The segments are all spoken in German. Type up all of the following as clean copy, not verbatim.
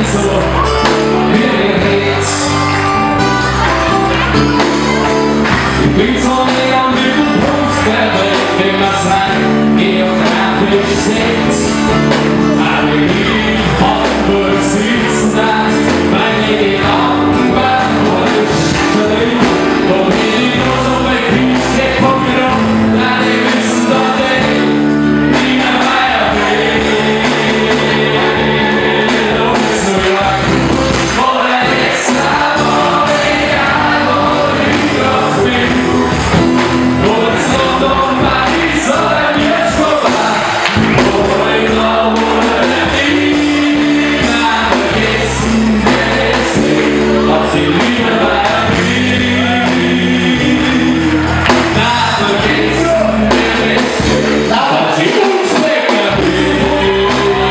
so geredet. Ich bin so nicht am Mittelpunkt der Welt, wenn man sagt, geografisch sitzt. Aber ich hab nur sitzen lassen, meine Gedanken waren falsch verliebt. Und ich nur so weggeht von mir ab, nein, die wissen doch nicht, wie man weiter will. Und so lang, oder jetzt aber egal, wo ich drauf bin. Und so doch Paris oder Mirschkova, wo ich noch ohne dich, na, vergessen wir es nicht, ob sie Liebe weiter will. Na, vergessen wir es nicht, ob sie uns lecker will.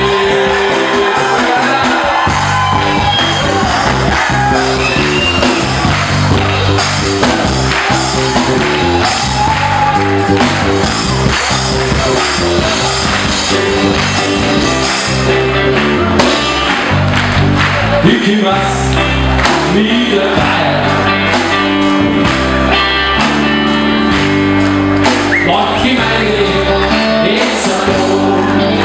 Ich was wieder rein. Lock in my head, it's a road.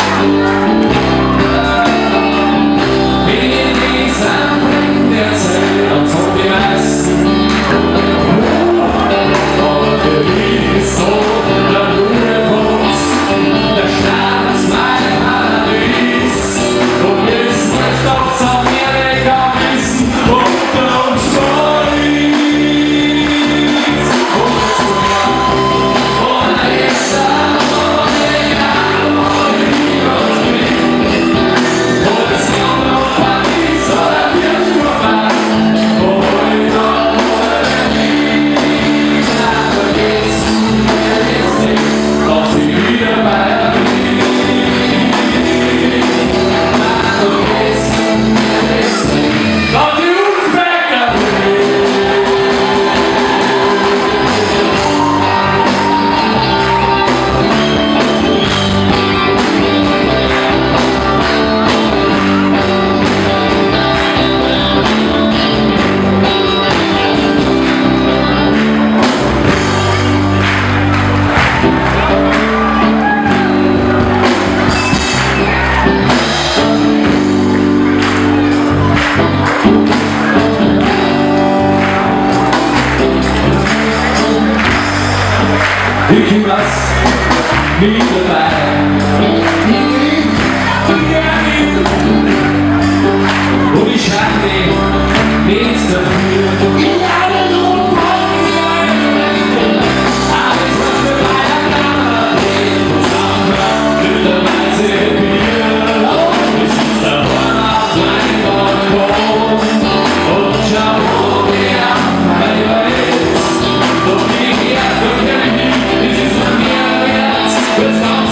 Wenn ich anbringt, erzählt uns um die meisten. Aber für mich ist so der Ruhepunkt, der Staat mein Paradies. Und ist mein Stolz auf Amerika, wissen, unter uns stolz. Und so lang, und jetzt aber egal, wo ich raus bin. Und es kommt noch Paris oder Mirschkova, wo ich noch ohne dich, na, vergessen wir es nicht, ob sie wieder bei mir. Na, vergessen wir es nicht, ob sie uns lecker will. Ich was wieder bei. Und ich hab mich nicht dafür. Alles, was für meine Kammer geht, zusammen mit der Weise Bier. Es ist der Horn auf meinem Balkon. Und schau, wo wir an, weil ich weiß, doch ich her, doch ich nicht. Es ist von mir jetzt, wird's ganz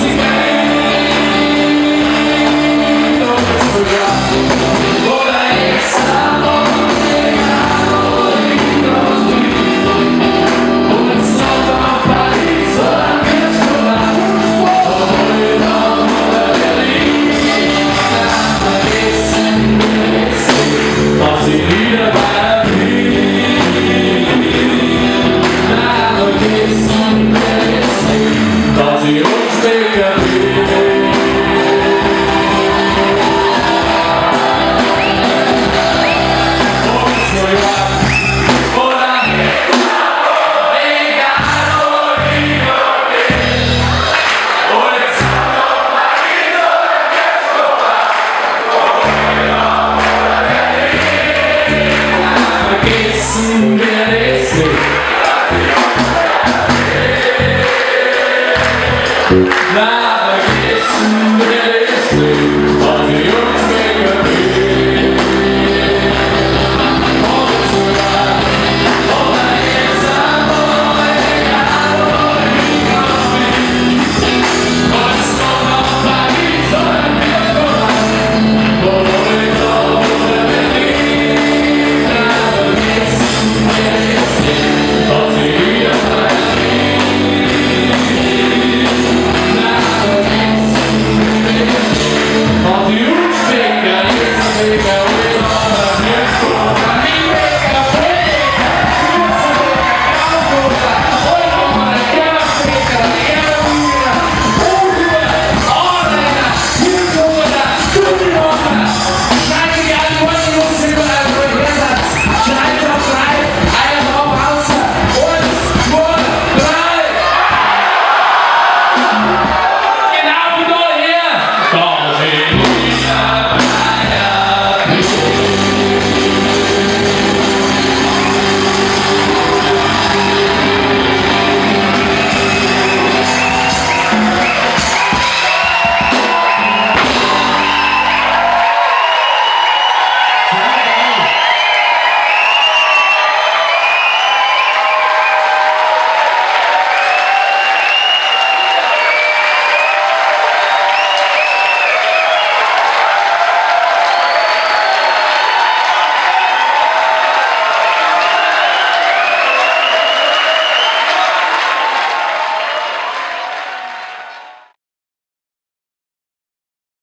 egal. Und so lang, oder jetzt aber egal, wo ich raus bin. Und es kommt noch Paris oder Mirschkova, wo ich noch ohne Berlin. Na, vergessen wir es nicht, ob sie wieder bei mir. Na, vergessen wir es nicht, ob sie uns lecker will. Und so lang, oder egal, wo ich noch bin. Und jetzt kommt noch Paris oder Mirschkova, wo ich noch ohne Berlin. Na, vergessen wir es nicht. Na, vergessen wir